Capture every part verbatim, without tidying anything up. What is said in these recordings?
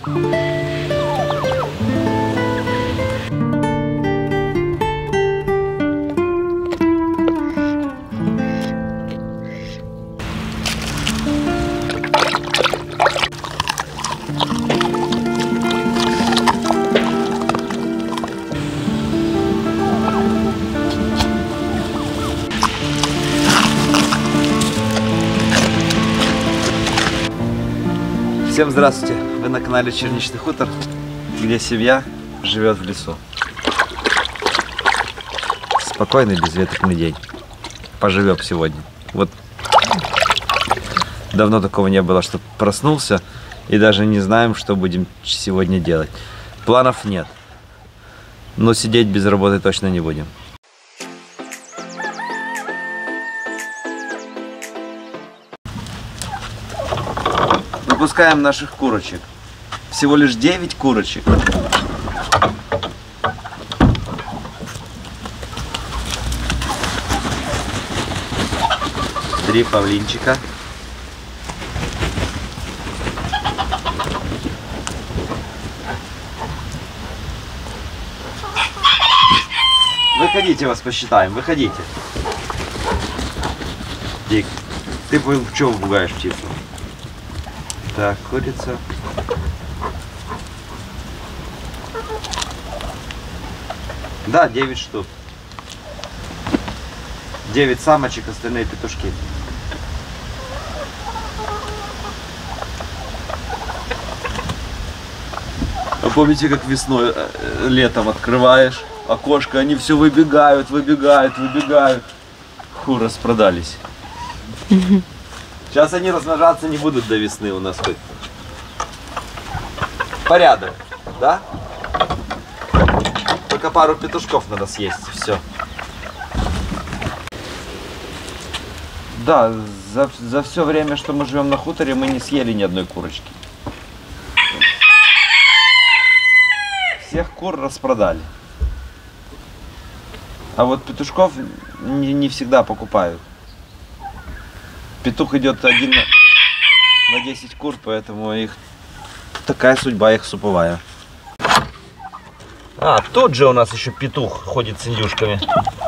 Всем здравствуйте! Вы на канале Черничный хутор, где семья живет в лесу. Спокойный, безветренный день. Поживем сегодня. Вот давно такого не было, что проснулся и даже не знаем, что будем сегодня делать. Планов нет, но сидеть без работы точно не будем. Выпускаем наших курочек. Всего лишь девять курочек. Три павлинчика. Выходите, вас посчитаем, выходите. Дик, ты в чем пугаешь птицу? Так, курица. Да, девять штук. девять самочек, остальные петушки. А помните, как весной, летом открываешь окошко, они все выбегают, выбегают, выбегают. Фу, распродались. Сейчас они размножаться не будут до весны у нас хоть. Порядок, да? Только пару петушков надо съесть, все. Да, за, за все время, что мы живем на хуторе, мы не съели ни одной курочки. Всех кур распродали. А вот петушков не, не всегда покупают. Петух идет один на, на десять кур, поэтому их такая судьба их суповая. А, тут же у нас еще петух ходит с индюшками.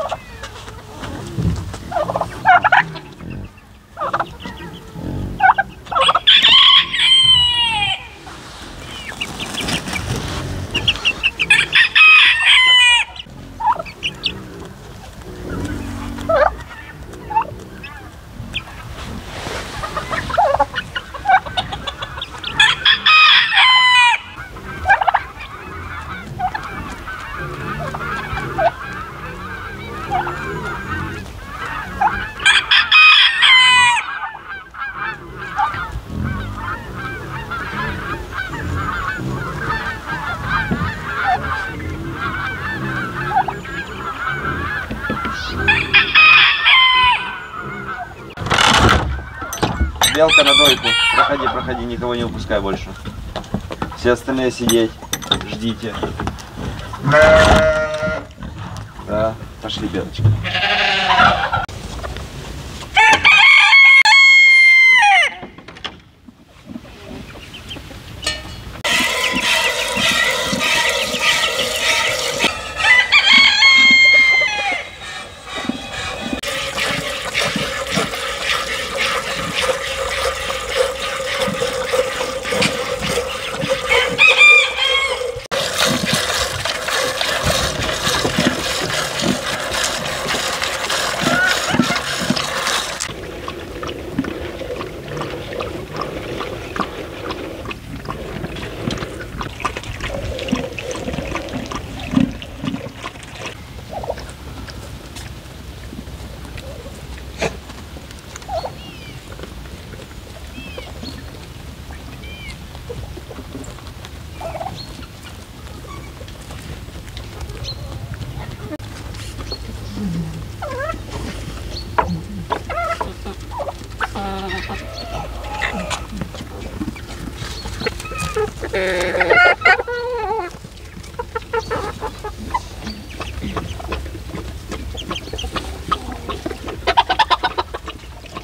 Белка на дойку. Проходи, проходи, никого не упускай больше. Все остальные сидеть. Ждите. Да, пошли, белочка.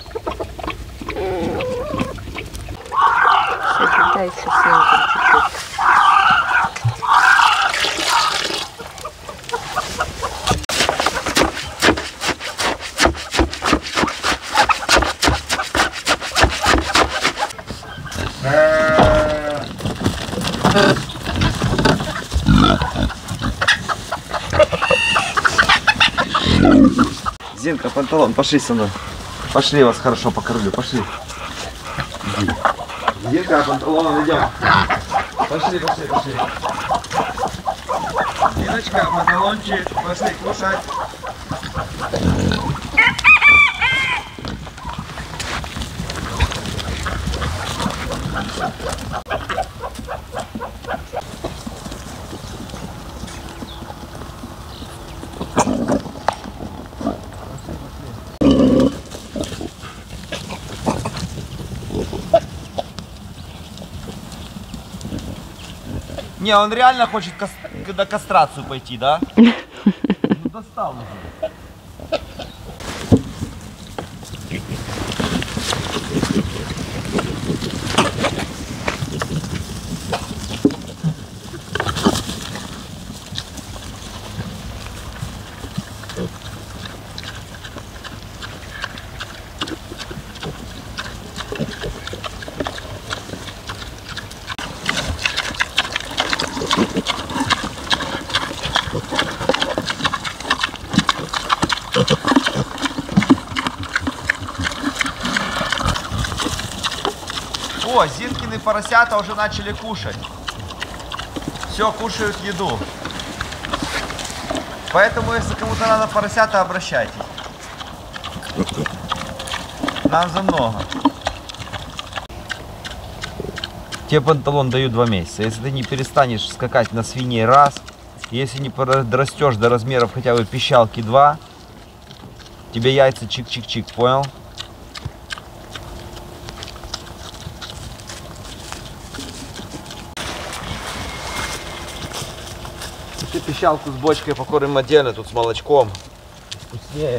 Все, дай все, все, Зинка, панталон, пошли со мной. Пошли, я вас хорошо покормлю, пошли. Зинка, панталон, идем. Пошли, пошли, пошли. Зиночка, панталончик, пошли кушать. Не, он реально хочет кас... на кастрацию пойти, да? Ну достал уже. О, Зинкины поросята уже начали кушать. Все, кушают еду. Поэтому, если кому-то надо поросята, обращайтесь. Нам за много. Тебе панталон даю два месяца. Если ты не перестанешь скакать на свиней раз, если не подрастешь до размеров хотя бы пищалки два, тебе яйца чик-чик-чик, понял? Если пищалку с бочкой покормим отдельно, тут с молочком. Вкуснее.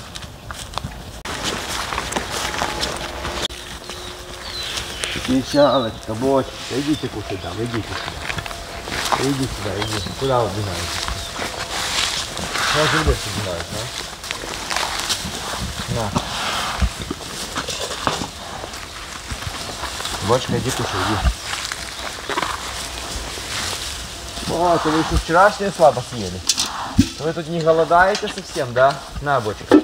Пищалочка, бочка. Идите кушать там, идите сюда. Иди сюда, иди. Куда вы убегаете? Я же лес убегаюсь, а? На. Бочка, иди кушай, иди. Вот, вы еще вчерашнее слабо съели. Вы тут не голодаете совсем, да? На, бочка.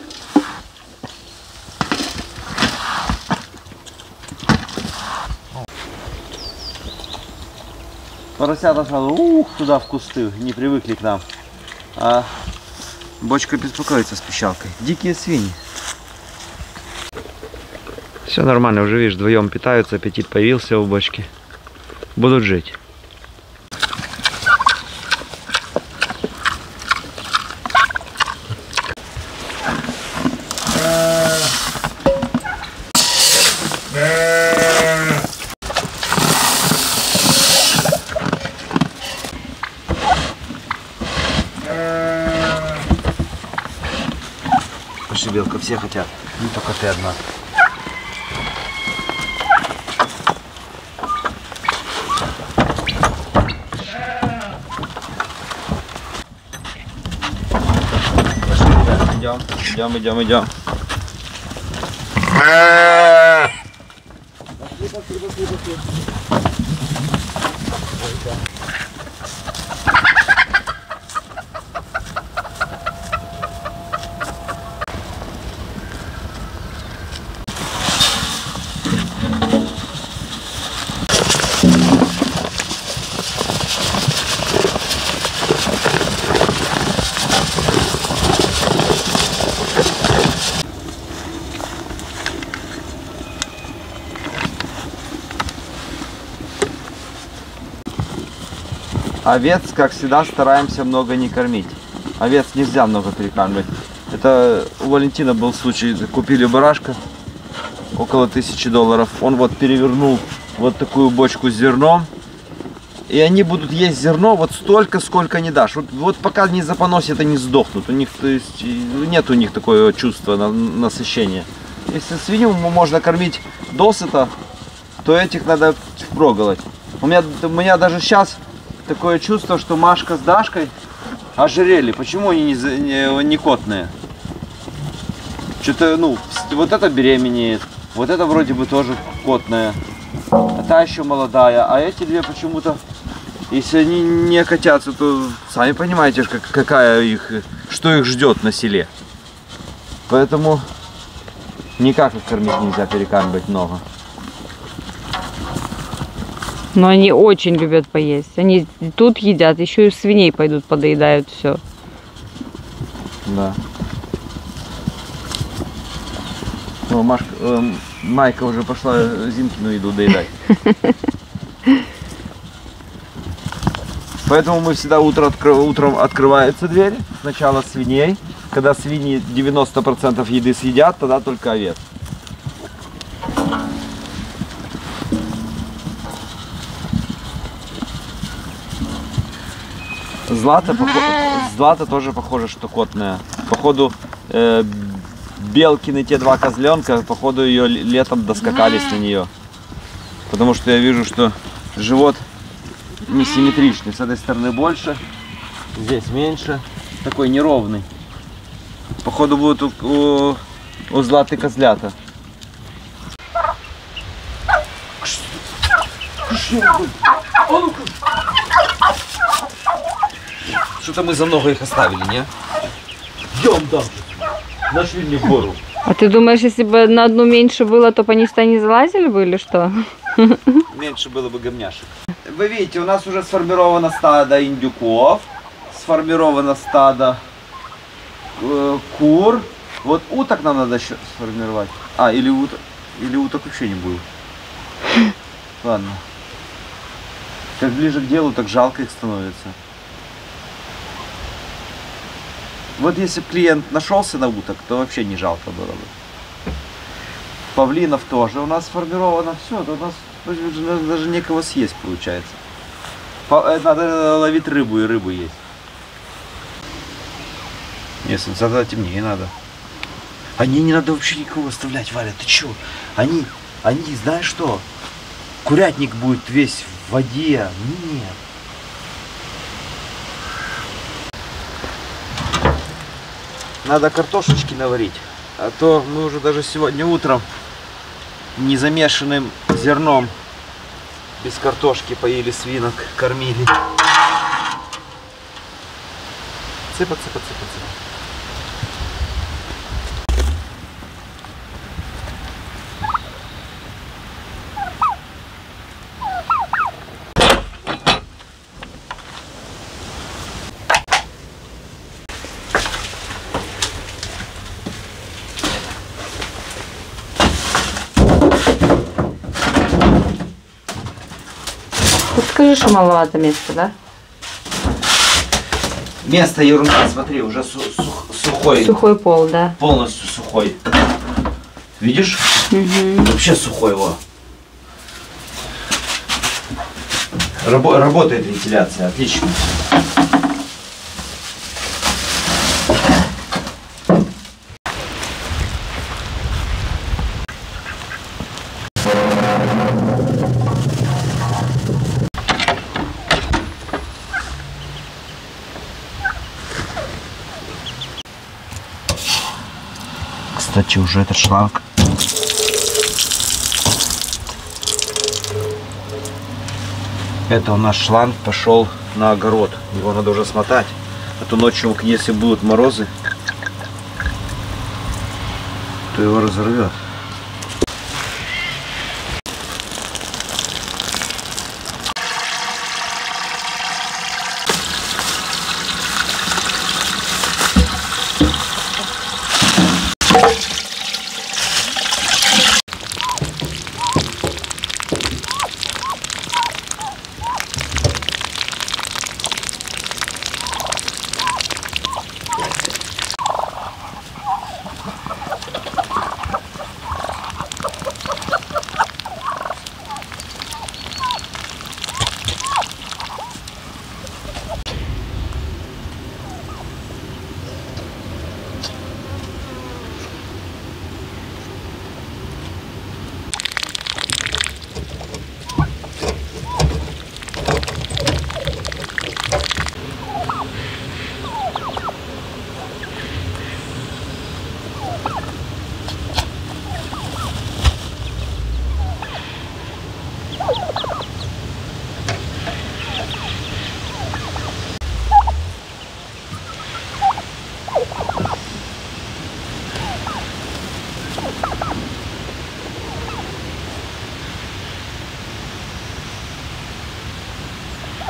Поросята сразу, ух, туда в кусты, не привыкли к нам. А бочка беспокоится с пищалкой. Дикие свиньи. Все нормально, уже видишь, вдвоем питаются, аппетит появился у бочки. Будут жить. Белка, все хотят, не только ты одна. Пошли, ребята, идем, идем, идем, идем. Пошли, пошли, пошли, пошли. Овец, как всегда, стараемся много не кормить. Овец нельзя много перекармливать. Это у Валентина был случай, купили барашка, около тысячи долларов. Он вот перевернул вот такую бочку с зерном. И они будут есть зерно вот столько, сколько не дашь. Вот, вот пока не запоносят, они сдохнут. У них, то есть, нет у них такого чувства на, насыщения. Если свинью можно кормить досыта, то этих надо впроголодь. У меня, у меня даже сейчас такое чувство, что Машка с Дашкой ожирели. Почему они не, не, не котные? Что-то, ну, вот это беременеет, вот это вроде бы тоже котная, а та еще молодая, а эти две почему-то Если они не котятся, то сами понимаете, как, какая их, что их ждет на селе. Поэтому никак их кормить нельзя, перекармливать много. Но они очень любят поесть. Они тут едят, еще и свиней пойдут, подоедают все. Да. О, Машка, э, Майка уже пошла Зинкину еду доедать. Поэтому мы всегда утром, утром открываются двери. Сначала свиней. Когда свиньи девяносто процентов еды съедят, тогда только овец. Злата, похо... Злата тоже похоже, что котная. Походу, э, Белкины те два козленка, походу ее летом доскакались на нее. Потому что я вижу, что живот несимметричный. С этой стороны больше, здесь меньше. Такой неровный. Походу будут у, у, у Златы козлята. Что-то мы за много их оставили, не? Идем дальше. Нашли мне гору. А ты думаешь, если бы на одну меньше было, то по ней сюда не залазили бы или что? Меньше было бы говняшек. Вы видите, у нас уже сформировано стадо индюков, сформировано стадо э, кур. Вот уток нам надо еще сформировать. А, или уток, или уток вообще не будет. Ладно. Как ближе к делу, так жалко их становится. Вот если бы клиент нашелся на уток, то вообще не жалко было бы. Павлинов тоже у нас сформировано. Все, то у нас даже некого съесть получается. Надо ловить рыбу, и рыбу есть. Если тогда темнее надо. Они не надо вообще никого оставлять, Валя, ты чё? Они, они, знаешь что? Курятник будет весь в воде. Нет. Надо картошечки наварить, а то мы уже даже сегодня утром незамешанным зерном без картошки поили свинок, кормили. Цыпа, цыпа, цыпа, цыпа. Скажи, что маловато места, да? Место ерунда, смотри, уже су сух сухой. Сухой пол, да. Полностью сухой. Видишь? Угу. Вообще сухой его. Рабо работает вентиляция, отлично. Кстати, уже этот шланг. Это у нас шланг пошел на огород. Его надо уже смотать. А то ночью, если будут морозы, то его разорвет.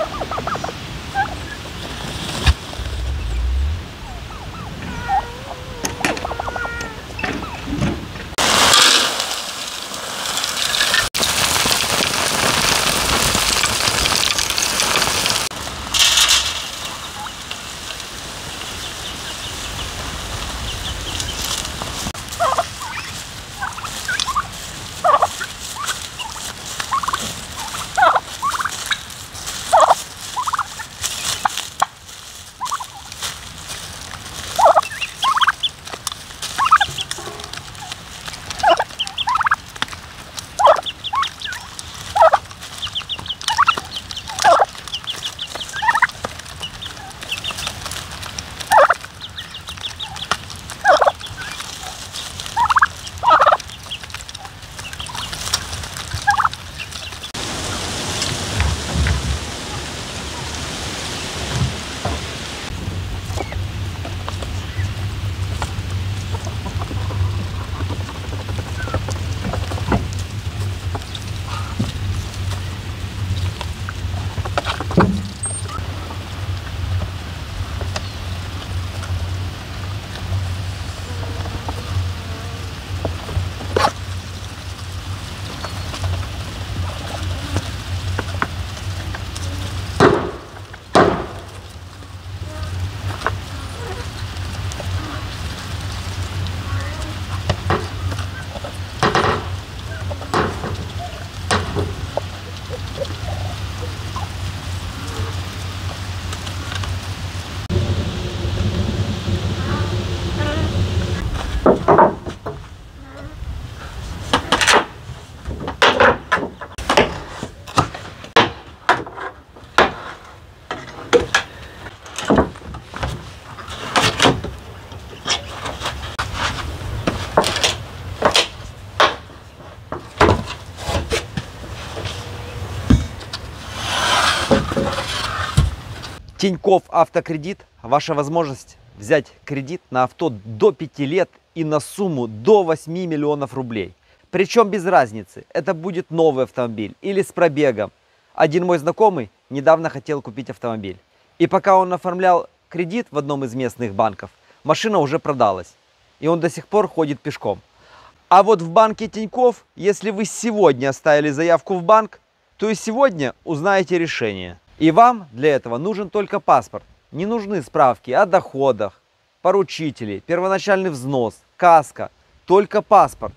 Тинькофф Автокредит – ваша возможность взять кредит на авто до пяти лет и на сумму до восьми миллионов рублей. Причем без разницы, это будет новый автомобиль или с пробегом. Один мой знакомый недавно хотел купить автомобиль. И пока он оформлял кредит в одном из местных банков, машина уже продалась. И он до сих пор ходит пешком. А вот в банке Тинькофф, если вы сегодня оставили заявку в банк, то и сегодня узнаете решение. И вам для этого нужен только паспорт. Не нужны справки о доходах, поручители, первоначальный взнос, каска. Только паспорт.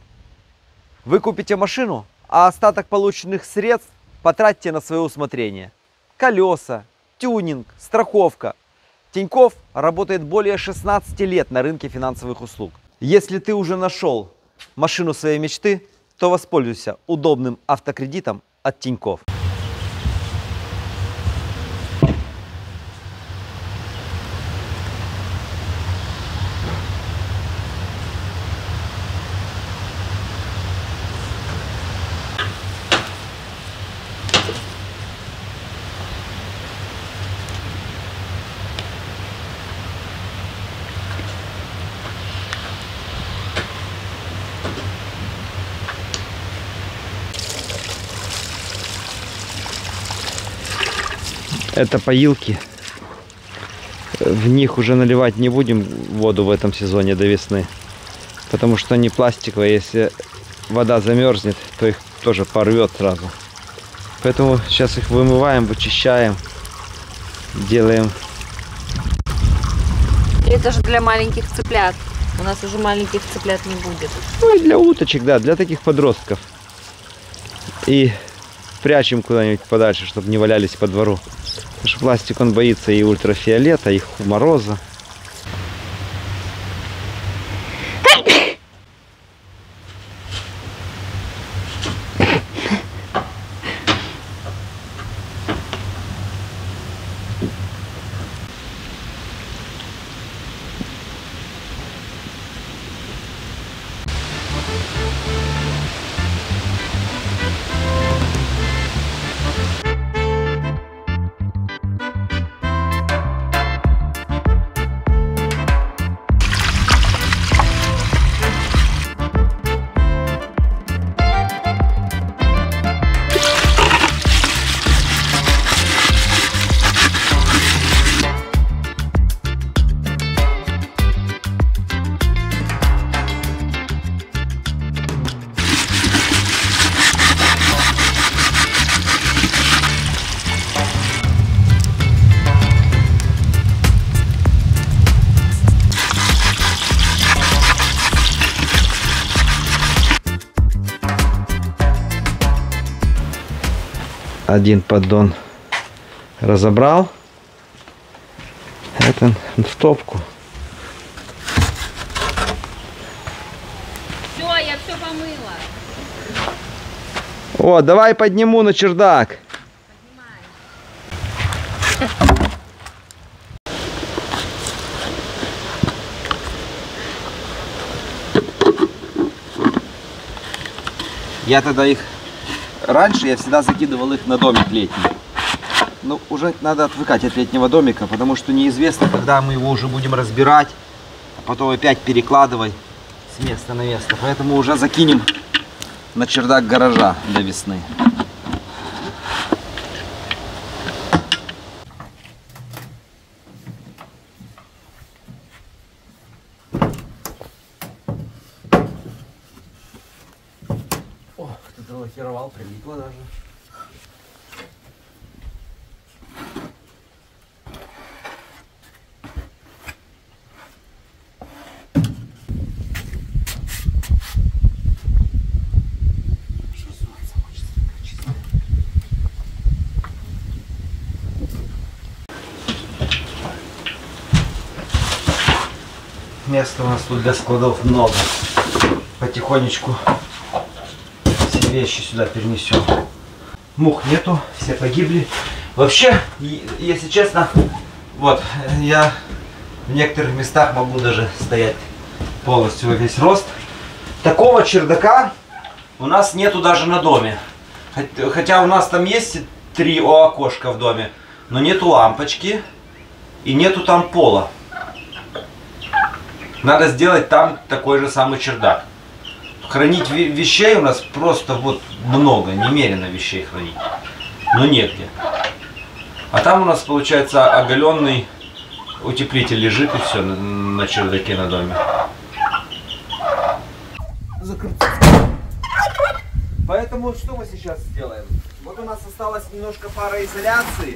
Вы купите машину, а остаток полученных средств потратьте на свое усмотрение. Колеса, тюнинг, страховка. Тинькофф работает более шестнадцати лет на рынке финансовых услуг. Если ты уже нашел машину своей мечты, то воспользуйся удобным автокредитом от Тинькофф. Это поилки. В них уже наливать не будем воду в этом сезоне до весны. Потому что они пластиковые. Если вода замерзнет, то их тоже порвет сразу. Поэтому сейчас их вымываем, вычищаем. Делаем. Это же для маленьких цыплят. У нас уже маленьких цыплят не будет. Ну и для уточек, да, для таких подростков. И прячем куда-нибудь подальше, чтобы не валялись по двору. Потому что пластик, он боится и ультрафиолета, и мороза. один поддон разобрал. Это в топку. Все, я все помыла. О, давай подниму на чердак. Я тогда их... Раньше я всегда закидывал их на домик летний. Ну, уже надо отвыкать от летнего домика, потому что неизвестно, когда мы его уже будем разбирать, а потом опять перекладывать с места на место. Поэтому уже закинем на чердак гаража до весны. О, кто-то лакировал, прилипло даже. Места у нас тут для складов много. Потихонечку все вещи сюда перенесем. Мух нету, все погибли. Вообще, если честно, вот, я в некоторых местах могу даже стоять полностью во весь рост. Такого чердака у нас нету даже на доме. Хотя у нас там есть три окошка в доме, но нету лампочки и нету там пола. Надо сделать там такой же самый чердак. Хранить вещей у нас просто вот много, немерено вещей хранить. Но негде. А там у нас получается оголенный утеплитель лежит и все на, на чердаке на доме. Поэтому что мы сейчас сделаем? Вот у нас осталось немножко пароизоляции.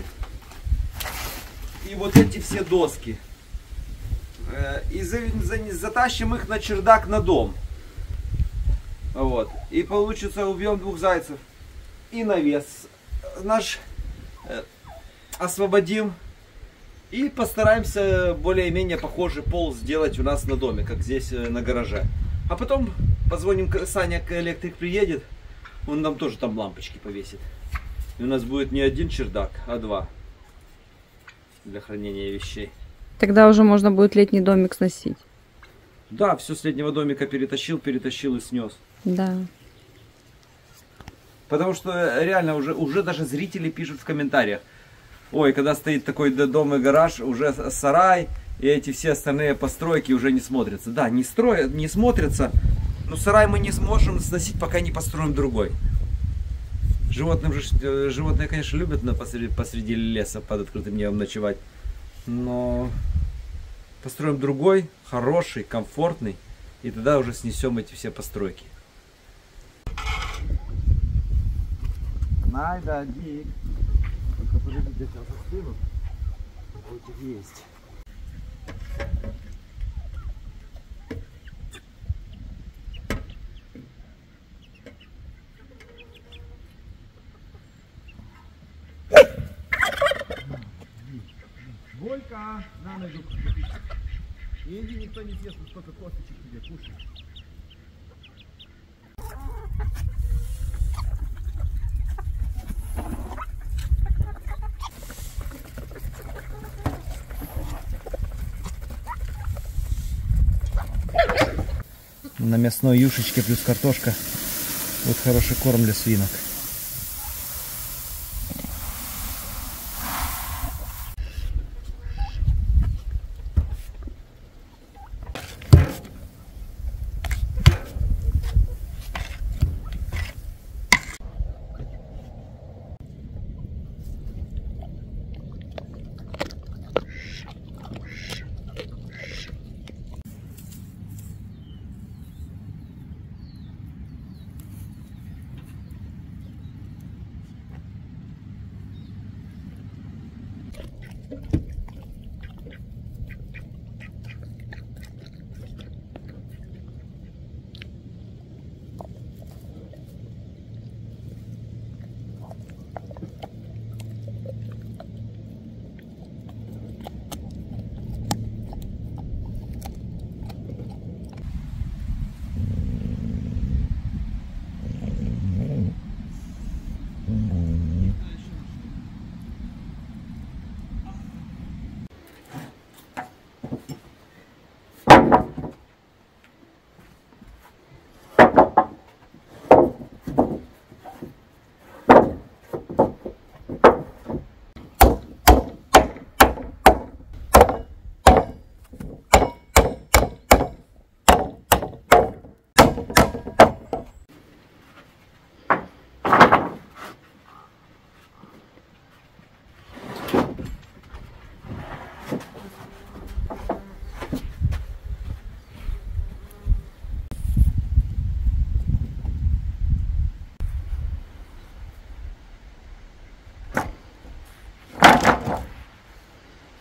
И вот эти все доски. И затащим их на чердак на дом. Вот. И получится, убьем двух зайцев. И навес наш э, освободим. И постараемся более-менее похожий пол сделать у нас на доме, как здесь э, на гараже. А потом позвоним, Саня, электрик приедет. Он нам тоже там лампочки повесит. И у нас будет не один чердак, а два. Для хранения вещей. Тогда уже можно будет летний домик сносить. Да, все с летнего домика перетащил, перетащил и снес. Да. Потому что реально уже, уже даже зрители пишут в комментариях. Ой, когда стоит такой дом и гараж, уже сарай и эти все остальные постройки уже не смотрятся. Да, не строят, не смотрятся, но сарай мы не сможем сносить, пока не построим другой. Животным же, животные, конечно, любят на посреди, посреди леса под открытым небом ночевать. Но построим другой, хороший, комфортный, и тогда уже снесем эти все постройки. Найда, Дик. Только подождите, я сейчас застыну. Будет есть. Волька, на ногу. Иди, никто не съест, сколько косточек тебе кушать. На мясной юшечке плюс картошка. Вот хороший корм для свинок.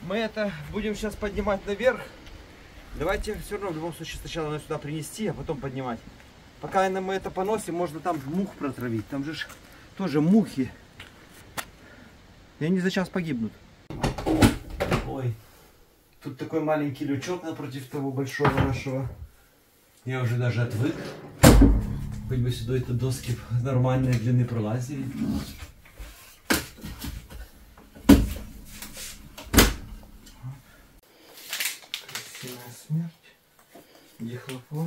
Мы это будем сейчас поднимать наверх. Давайте все равно в любом случае сначала надо сюда принести, а потом поднимать. Пока мы это поносим, можно там мух протравить. Там же тоже мухи. И они за час погибнут. Ой, тут такой маленький лючок напротив того большого нашего. Я уже даже отвык. Хоть бы сюда это доски нормальной длины пролазили. Красивая смерть. Дихлофос.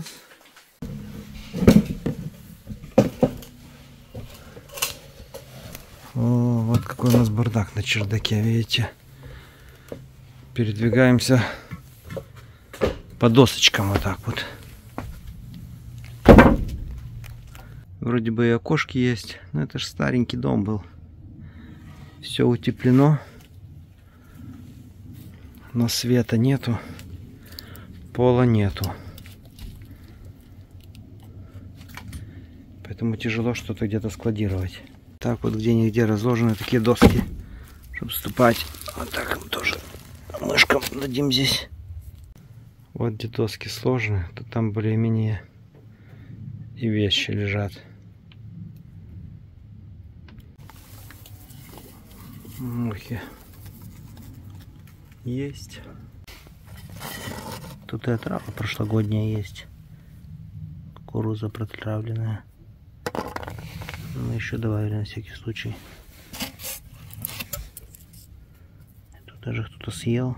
О, вот какой у нас бардак на чердаке, видите? Передвигаемся по досочкам вот так вот. Вроде бы и окошки есть, но это же старенький дом был. Все утеплено, но света нету, пола нету. Поэтому тяжело что-то где-то складировать. Так вот где-нигде разложены такие доски, чтобы вступать. Вот так тоже мышкам дадим здесь. Вот где доски сложены, то там более-менее и вещи лежат. Мухи есть. Тут и трава прошлогодняя есть. Кукуруза протравленная. Мы еще добавили на всякий случай. Тут даже кто-то съел.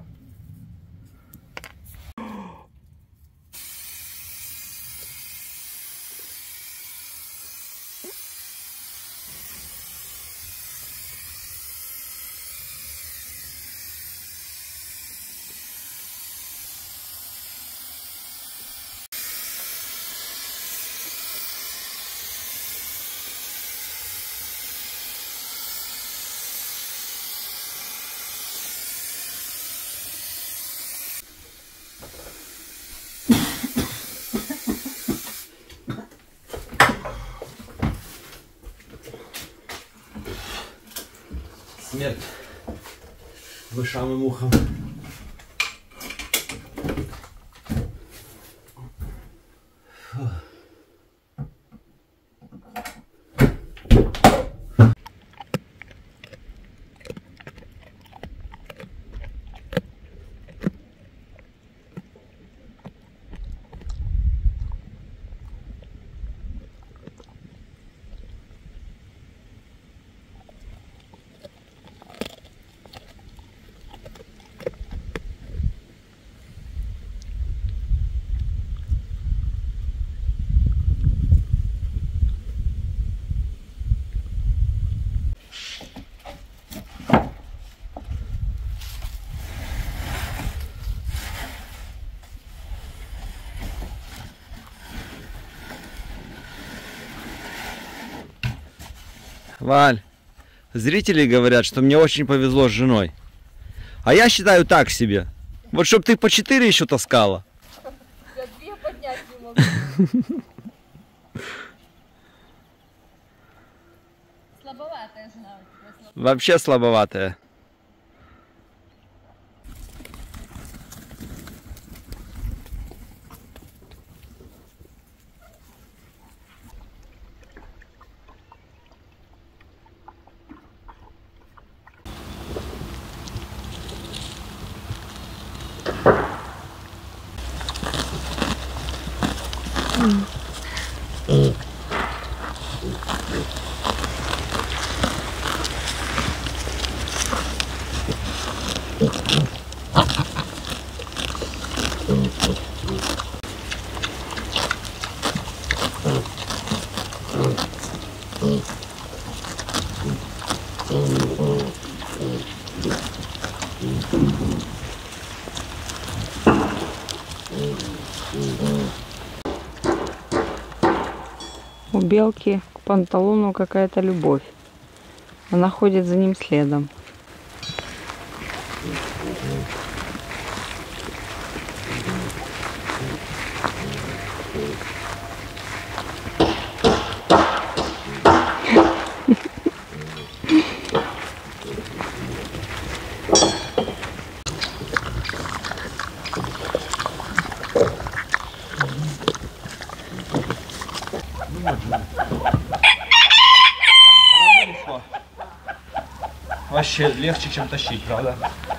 Смерть мышам и мухам. Фу. Валь, зрители говорят, что мне очень повезло с женой. А я считаю так себе. Вот чтоб ты по четыре еще таскала. Я две поднять не могу. Слабоватая жена у тебя. Вообще слабоватая. У белки к панталону какая-то любовь. Она ходит за ним следом. легче, легче, чем тащить, правда?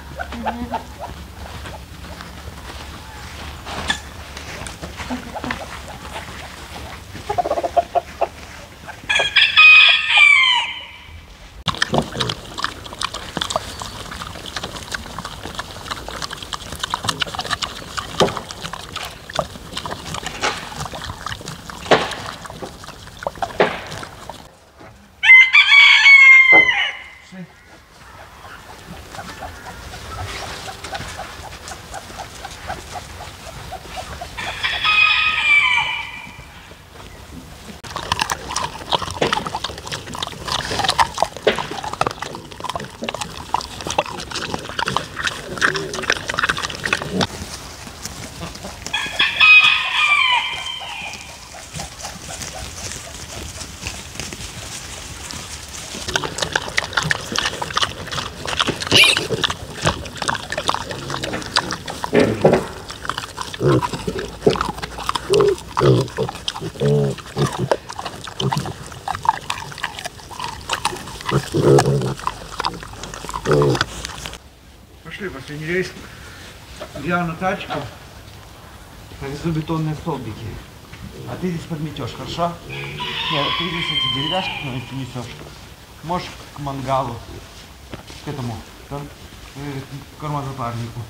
Пошли, последний рейс. Я на тачку повезу бетонные столбики. А ты здесь подметешь, хорошо? Нет, ты здесь эти деревяшки несешь. Можешь к мангалу, к этому, да? К кормозапарнику.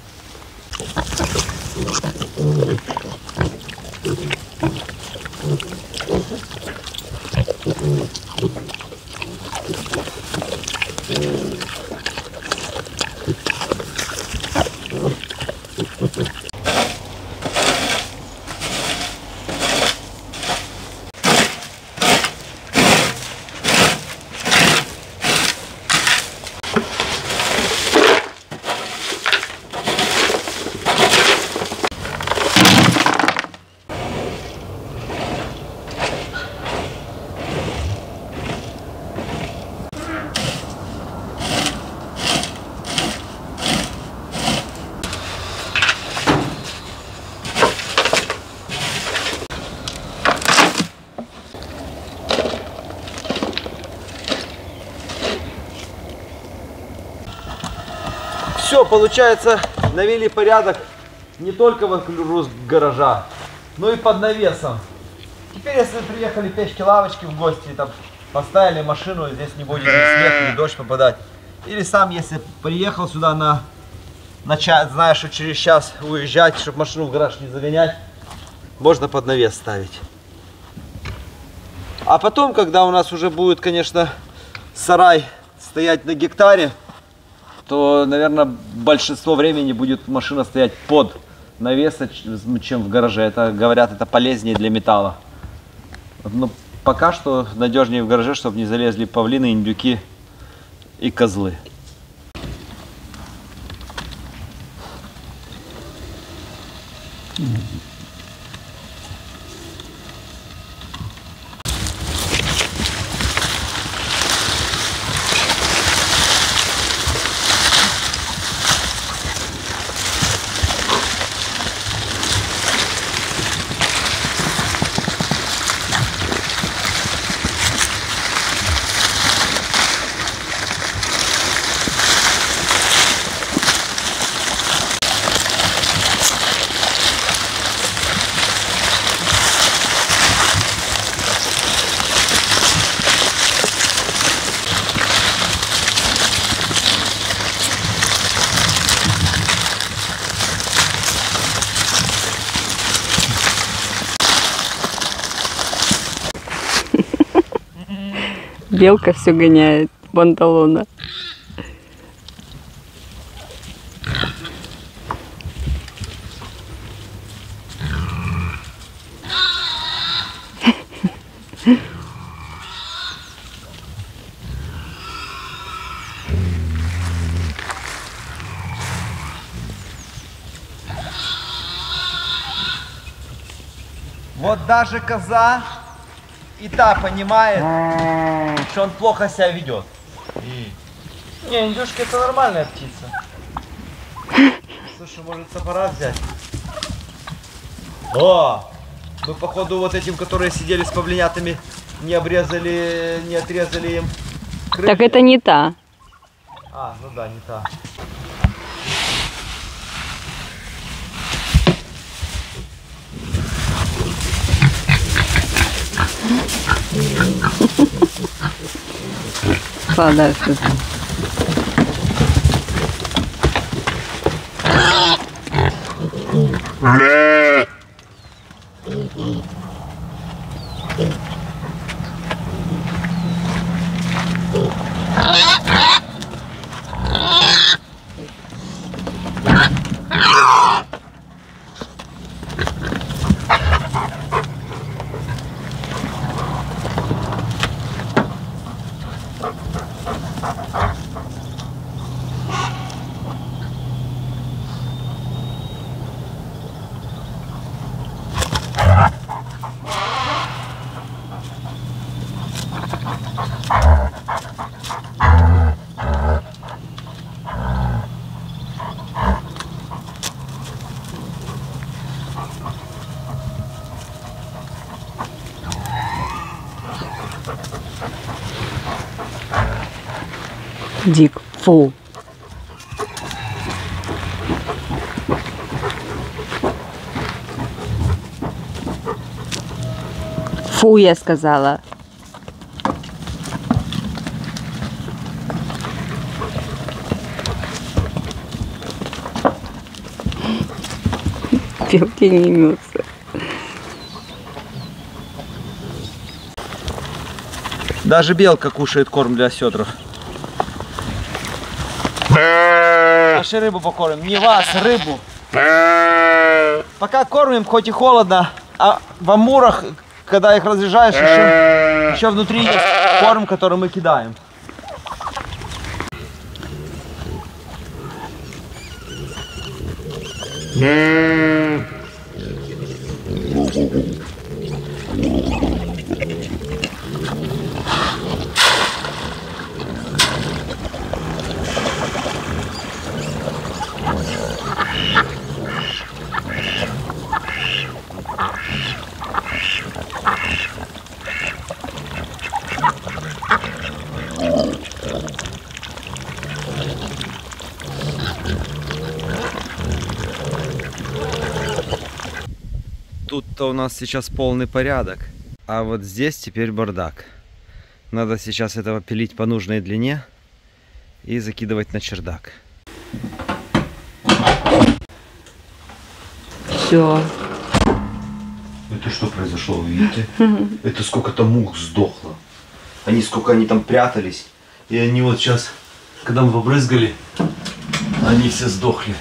Все, получается, навели порядок не только вокруг гаража, но и под навесом. Теперь, если приехали печки лавочки в гости, там поставили машину, здесь не будет ни снег, ни дождь попадать. Или сам, если приехал сюда на, на час, знаешь, что через час уезжать, чтобы машину в гараж не загонять, можно под навес ставить. А потом, когда у нас уже будет, конечно, сарай стоять на гектаре, то, наверное, большинство времени будет машина стоять под навесом, чем в гараже. Это, говорят, это полезнее для металла. Но пока что надежнее в гараже, чтобы не залезли павлины, индюки и козлы. Белка все гоняет панталона. Вот даже коза и та понимает, что он плохо себя ведет. Не, индюшка это нормальная птица. Слушай, может топора взять? О! Мы походу вот этим, которые сидели с павлинятами, не обрезали, не отрезали им крылья. Так это не та. А, ну да, не та. Подальше. Дик, фу. Фу, я сказала. Белки не имется. Даже белка кушает корм для осетров. Наши рыбу покормим. Не вас, рыбу. Пока кормим, хоть и холодно, а в амурах, когда их разряжаешь, еще, еще внутри есть корм, который мы кидаем. Тут-то у нас сейчас полный порядок, а вот здесь теперь бардак. Надо сейчас этого пилить по нужной длине и закидывать на чердак. Все. Это что произошло, вы видите? Это сколько там мух сдохло. Они сколько они там прятались. И они вот сейчас, когда мы побрызгали, они все сдохли.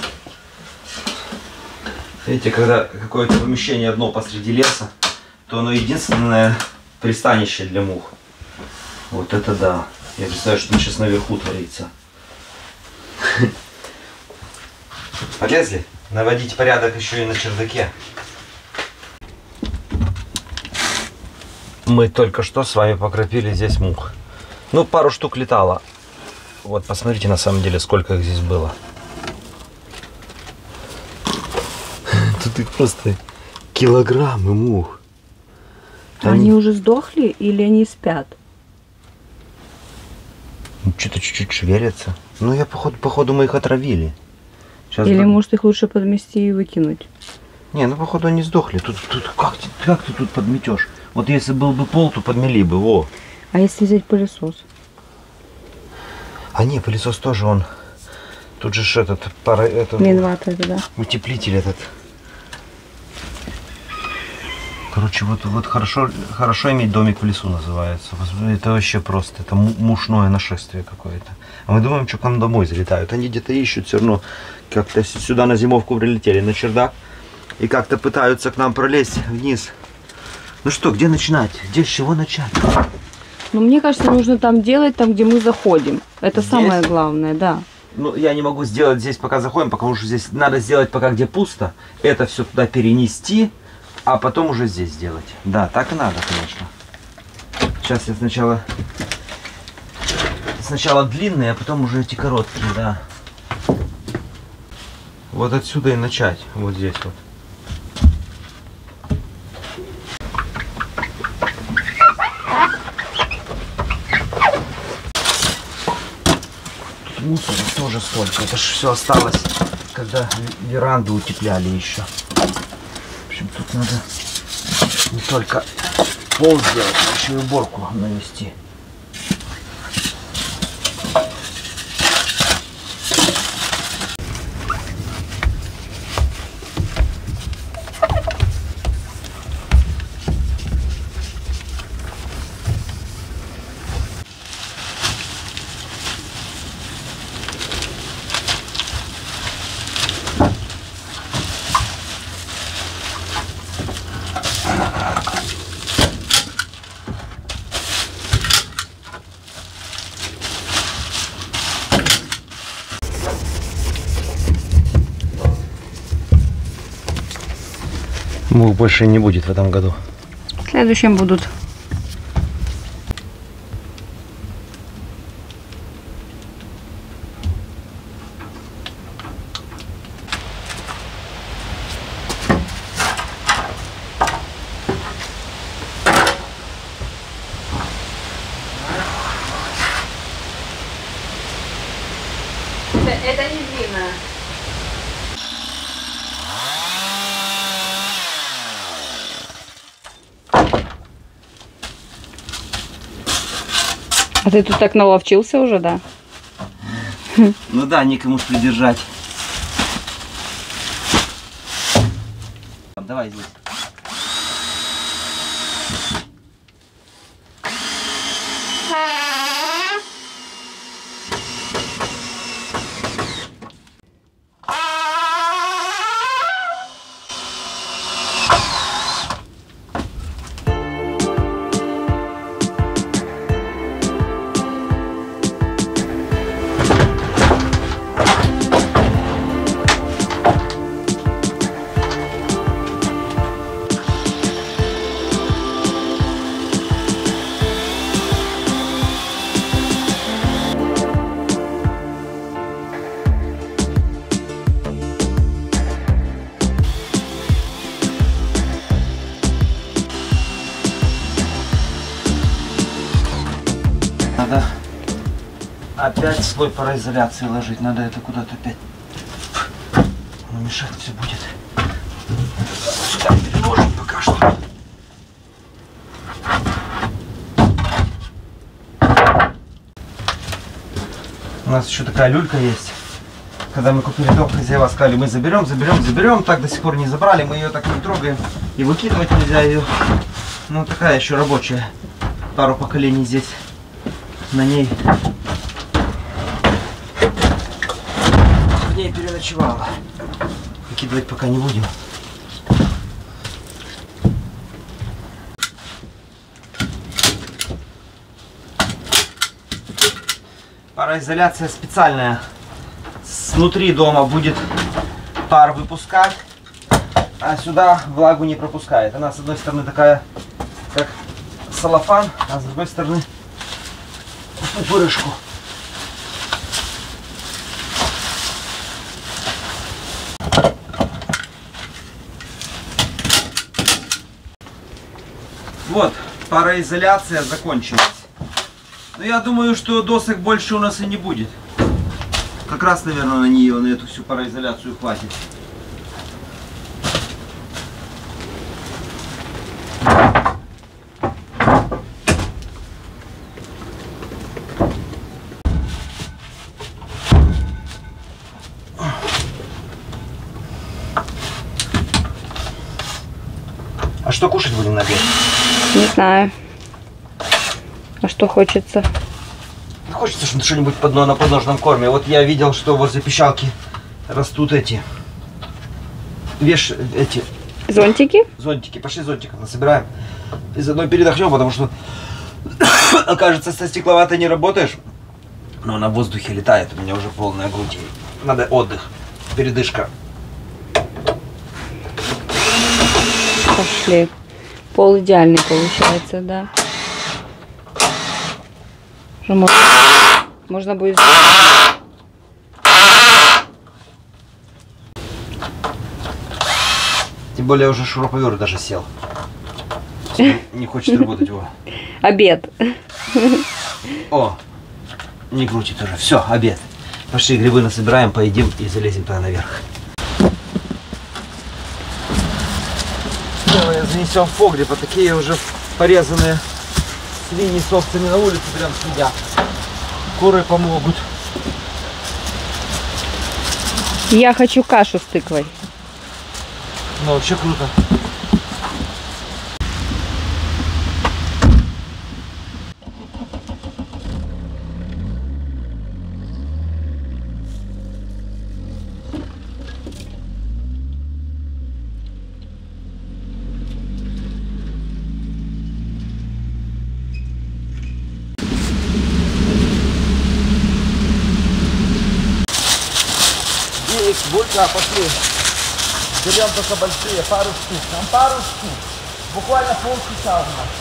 Видите, когда какое-то помещение одно посреди леса, то оно единственное пристанище для мух. Вот это да. Я представляю, что сейчас наверху творится. Полезли? Наводить порядок еще и на чердаке. Мы только что с вами покропили здесь мух. Ну, пару штук летало. Вот, посмотрите, на самом деле, сколько их здесь было. Тут их просто килограммы мух. Они, они уже сдохли или они спят? Что-то чуть-чуть шевелятся. Ну, я, походу, походу, мы их отравили. Сейчас или, бы... может, их лучше подмести и выкинуть? Не, ну, походу, они сдохли. Тут, тут как, как ты тут подметешь? Вот если был бы пол, то подмели бы, во. А если взять пылесос? А не, пылесос тоже он. Тут же этот, пара, этот Виновата это, да. Утеплитель этот. Короче, вот, вот хорошо, хорошо иметь домик в лесу называется. Это вообще просто, это мушное нашествие какое-то. А мы думаем, что к нам домой залетают. Они где-то ищут, все равно как-то сюда на зимовку прилетели, на чердак. И как-то пытаются к нам пролезть вниз. Ну что, где начинать? Где, с чего начать? Ну, мне кажется, нужно там делать, там, где мы заходим. Это здесь? Самое главное, да. Ну, я не могу сделать здесь, пока заходим, потому что здесь надо сделать пока где пусто. Это все туда перенести, а потом уже здесь сделать. Да, так и надо, конечно. Сейчас я сначала... Сначала длинные, а потом уже эти короткие, да. Вот отсюда и начать, вот здесь вот. мусора тоже столько. Это же все осталось, когда веранду утепляли еще. В общем, тут надо не только пол сделать, но еще и уборку навести. Мух больше не будет в этом году. В следующем будут. Это не длинная. А ты тут так наловчился уже, да? Ну да, некому придержать. Давай здесь. Надо опять слой пароизоляции ложить. Надо это куда-то опять. Ну, мешать все будет. Сюда переложим пока что. У нас еще такая люлька есть. Когда мы купили дом, хозяева сказали, мы заберем, заберем, заберем. Так до сих пор не забрали. Мы ее так не трогаем. И выкидывать нельзя ее. Ну, такая еще рабочая. Пару поколений здесь. На ней в ней переночевала. Выкидывать пока не будем. Пароизоляция специальная. Снутри дома будет пар выпускать, а сюда влагу не пропускает. Она с одной стороны такая, как целлофан, а с другой стороны пупырышку. Вот, пароизоляция закончилась. Но я думаю, что досок больше у нас и не будет. Как раз, наверное, на нее, на эту всю пароизоляцию хватит. А что кушать будем на обед? Не знаю. А что хочется? Хочется что-нибудь под, на подножном корме. Вот я видел, что возле пищалки растут эти веш эти Зонтики? Зонтики. Пошли зонтиков насобираем. И заодно передохнем, потому что окажется, со стекловатой не работаешь. Но на воздухе летает. У меня уже полная грудь. Надо отдых. Передышка. Пошли. Пол идеальный получается, да. Уже можно, можно будет... Тем более уже шуруповерт даже сел. Не хочет работать его. Обед. О, не крутит уже. Все, обед. Пошли грибы насобираем, поедим и залезем туда наверх. Давай занесем в погреб, а такие уже порезанные свиньи с овцами на улице прям сидят. Куры помогут. Я хочу кашу с тыквой. Ну, вообще круто. Булька, пошли. Берем только большие, пару штук. Там пару штук. Буквально полчаса у нас.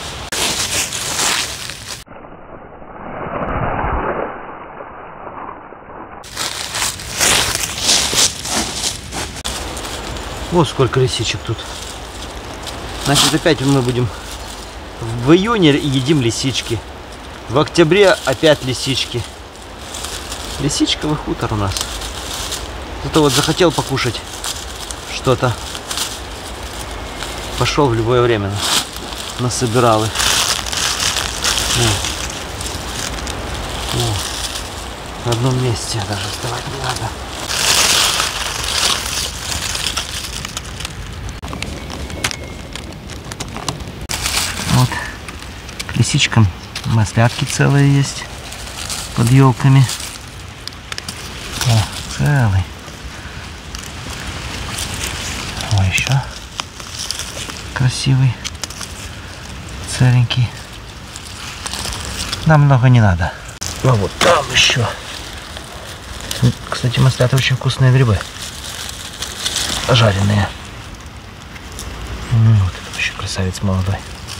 Вот сколько лисичек тут. Значит, опять мы будем в июне едим лисички. В октябре опять лисички. Лисичковый хутор у нас. Кто-то вот захотел покушать что-то. Пошел в любое время. Насобирал их. О. О. В одном месте даже вставать не надо. Вот. К лисичкам маслятки целые есть. Под елками. О, целый. О, еще красивый, целенький. Нам много не надо. А вот там еще. Кстати, маслята очень вкусные грибы. Жареные. Вот это вообще красавец молодой.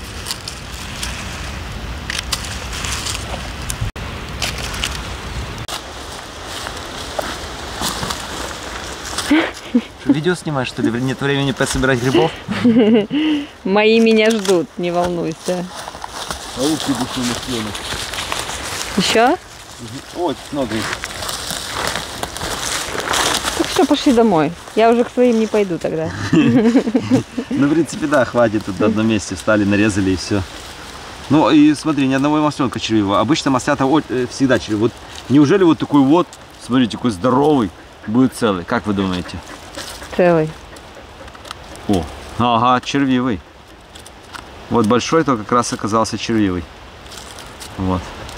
Видео снимаешь, что ли? Нет времени пособирать грибов? Мои меня ждут, не волнуйся. А лучше души на Еще? Ой, много их. Так что, пошли домой. Я уже к своим не пойду тогда. Ну, в принципе, да, хватит. Тут на одном месте встали, нарезали и все. Ну, и смотри, ни одного масленка червивого. Обычно маслята всегда червивые. Вот неужели вот такой вот, смотрите, такой здоровый, будет целый? Как вы думаете? Целый. О, ага, червивый. Вот большой, то как раз оказался червивый. Вот.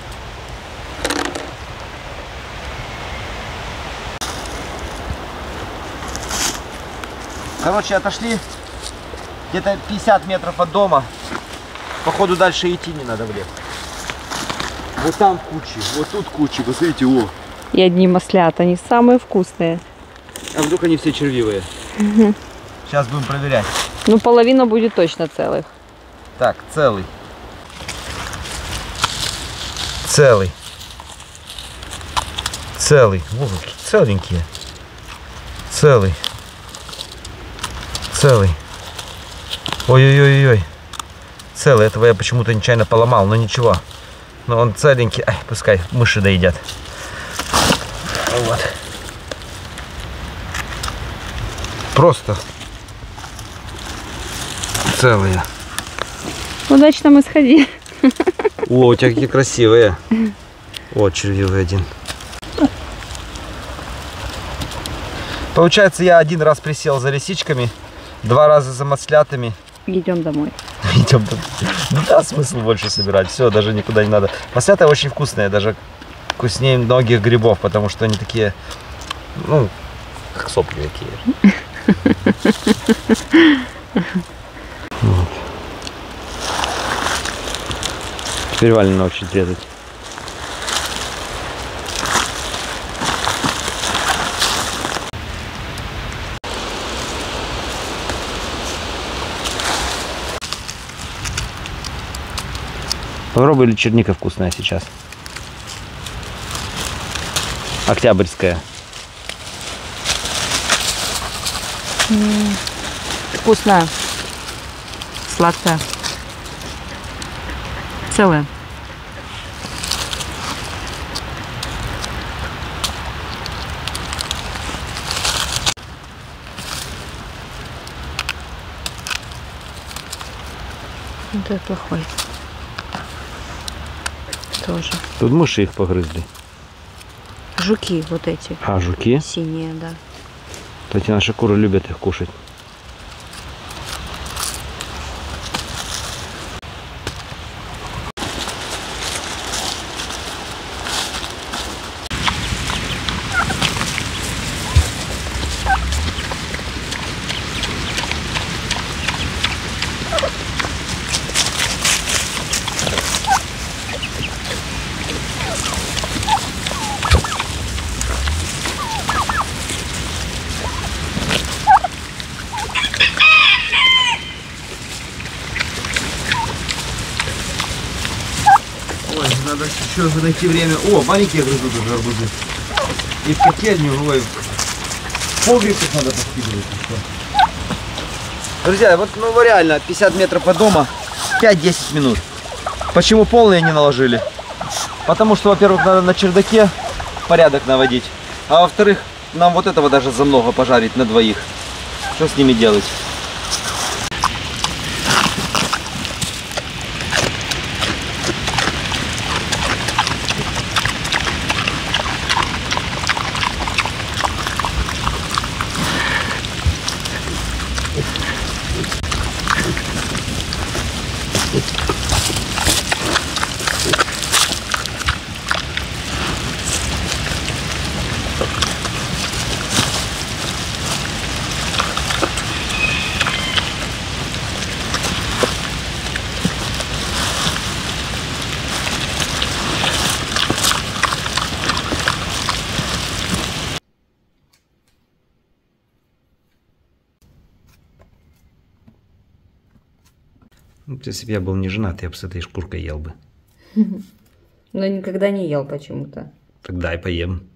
Короче, отошли где-то пятьдесят метров от дома. Походу дальше идти не надо в лес. Вот там кучи, вот тут кучи, посмотрите, о. И одни маслята, они самые вкусные. А вдруг они все червивые? Угу. Сейчас будем проверять. Ну, половина будет точно целых. Так, целый. Целый. Целый. Вот, целенькие. Целый. Целый. Ой-ой-ой-ой. Целый. Этого я почему-то нечаянно поломал, но ничего. Но он целенький. Ай, пускай мыши доедят. Вот. Просто целые. Удачно мы сходили. О, у тебя какие красивые. О, червивый один. Получается, я один раз присел за лисичками, два раза за маслятами. Идем домой. Идем домой. Ну да, смысл больше собирать. Все, даже никуда не надо. Маслята очень вкусные, даже вкуснее многих грибов, потому что они такие, ну, как сопли такие. Вот. Теперь Валя научит резать. Попробуй, или черника вкусная сейчас. Октябрьская. М-м, вкусная. Сладкая. Целая. Вот это плохой. Тоже. Тут мыши их погрызли. Жуки вот эти. А, жуки? Синие, да. Кстати, наши куры любят их кушать. Ой, надо еще найти время. О, маленькие грызут уже арбузы. И в котельню, ой, в погреб их надо подкидывать. Друзья, вот ну реально пятьдесят метров от дома, пять-десять минут. Почему полные не наложили? Потому что, во-первых, надо на чердаке порядок наводить. А во-вторых, нам вот этого даже за много пожарить на двоих. Что с ними делать? Вот если бы я был не женат, я бы с этой шкуркой ел бы. Но никогда не ел почему-то. Тогда и поем.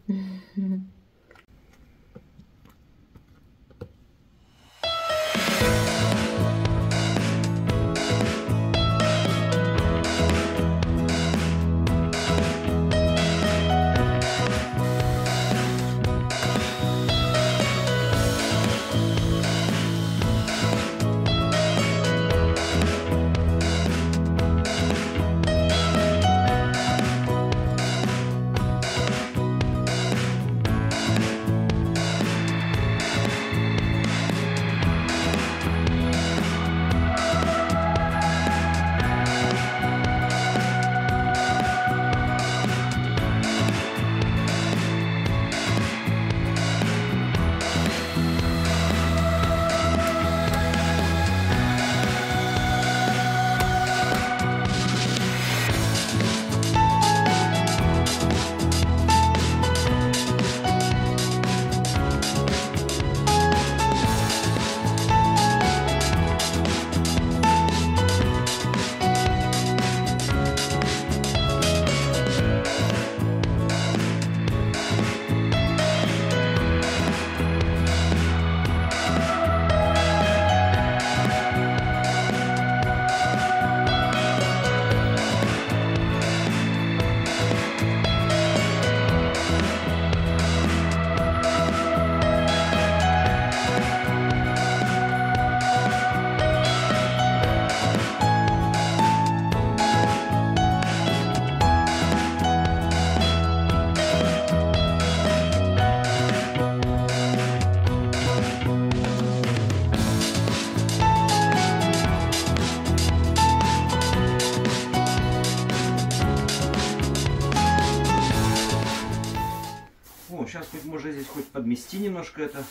Сейчас хоть можно здесь хоть подмести немножко это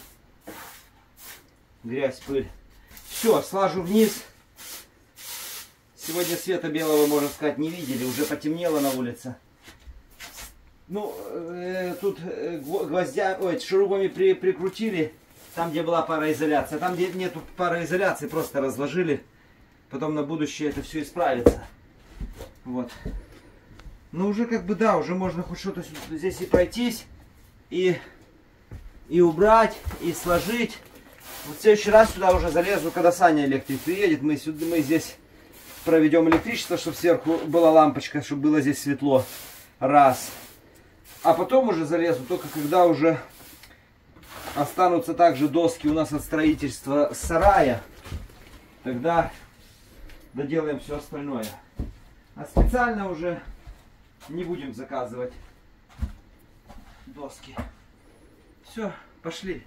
грязь, пыль. Все, слажу вниз. Сегодня света белого, можно сказать, не видели, уже потемнело на улице. Ну, э, тут э, гвоздя, ой, шурупами при, прикрутили, там, где была пароизоляция. Там, где нету пароизоляции, просто разложили. Потом на будущее это все исправится. Вот. Ну, уже как бы, да, уже можно хоть что-то здесь и пройтись. И, и убрать, и сложить. Вот в следующий раз сюда уже залезу, когда Саня электрик приедет. Мы, сюда, мы здесь проведем электричество, чтобы сверху была лампочка, чтобы было здесь светло. Раз. А потом уже залезу, только когда уже останутся также доски у нас от строительства сарая. Тогда доделаем все остальное. А специально уже не будем заказывать доски. Все, пошли.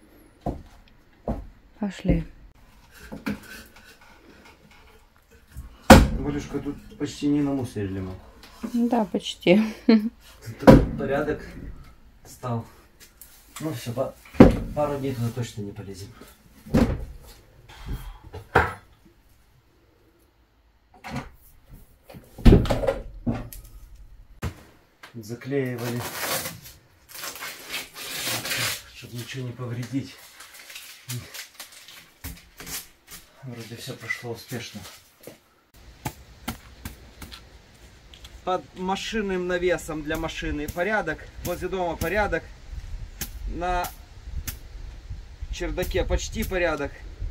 Пошли. Валюшка, тут почти не намусорили мы. Да, почти. Тут порядок стал. Ну все, по пару дней туда точно не полезем. Заклеивали, чтобы ничего не повредить. Вроде все прошло успешно. Под машинным навесом для машины порядок, возле дома порядок, на чердаке почти порядок.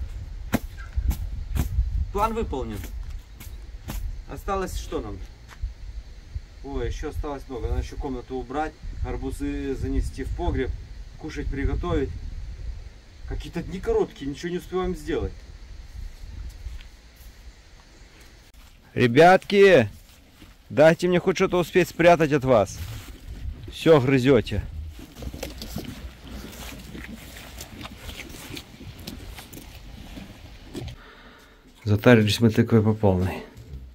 План выполнен. Осталось что нам? Ой, еще осталось много. Надо еще комнату убрать, арбузы занести в погреб, кушать приготовить. Какие-то дни короткие, ничего не успеваем сделать. Ребятки, дайте мне хоть что-то успеть спрятать от вас. Все грызете. Затарились мы тыквой по полной.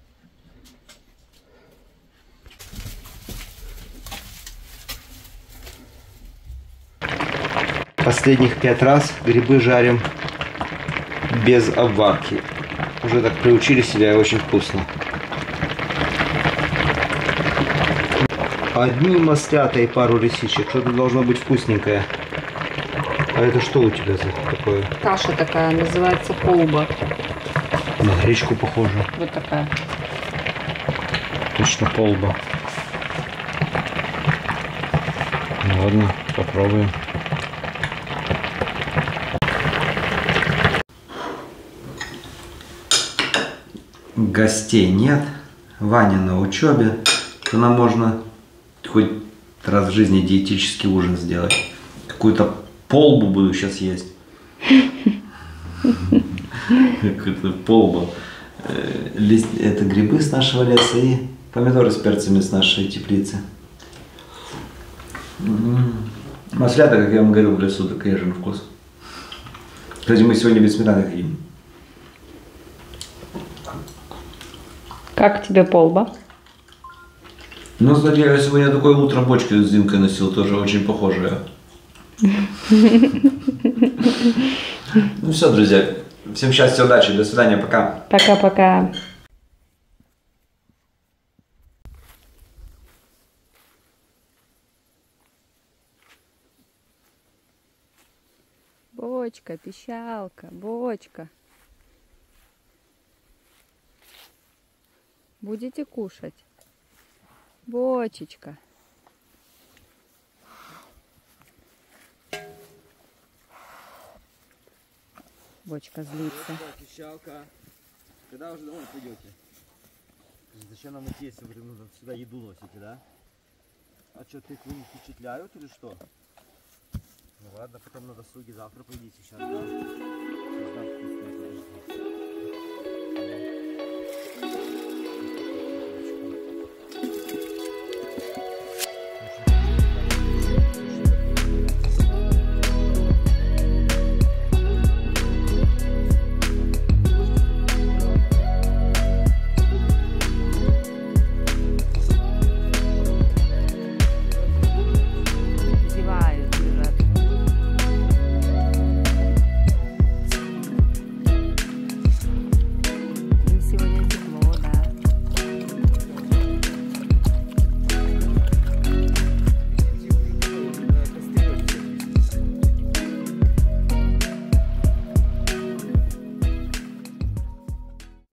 Последних пять раз грибы жарим без обварки. Уже так приучили себя, и очень вкусно. Одни маслята и пару лисичек. Что-то должно быть вкусненькое. А это что у тебя за такое? Каша такая, называется полба. На гречку похоже. Вот такая. Точно полба. Ну, ладно, попробуем. Гостей нет. Ваня на учебе. То нам можно хоть раз в жизни диетический ужин сделать. Какую-то полбу буду сейчас есть. Какую-то полбу. Это грибы с нашего леса и помидоры с перцами с нашей теплицы. Маслята, как я вам говорил, в лесу, так режем вкус. Кстати, мы сегодня без сметаны едим. Как тебе полба? Ну, кстати, я сегодня такое утро бочки с Динкой носил, тоже очень похожее. Ну все, друзья. Всем счастья, удачи, до свидания, пока. Пока-пока. Бочка, пищалка, бочка. Будете кушать? Бочечка. Бочка злится. Пищалка. Когда уже домой пойдете? Зачем нам идти, если вы сюда еду носите, да? А что, тыквы не впечатляют или что? Ну ладно, потом на досуге завтра пойдите сейчас, да? Сейчас, да, вкусно, подожди.